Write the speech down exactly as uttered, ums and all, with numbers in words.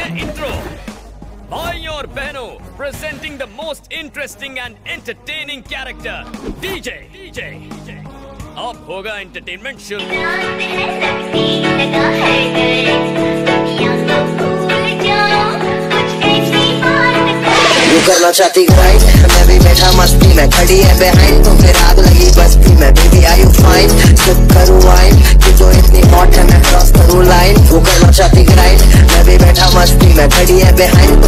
Intro. भाई और बहनों, presenting the most interesting and entertaining character DJ. DJ अब होगा एंटरटेनमेंट शुरू। तू करना चाहती राइट, मैं भी बैठा मस्ती में, खड़ी है बिहाइंड तो फिर आग लगी बस्ती में। Baby are you fine, sip करूँ वाइन, तू तो इतनी हॉट है मैं क्रॉस करूँ लाइन। तू करना चाहती राइट, मैं भी बैठा मस्ती में, खड़ी है बिहाइंड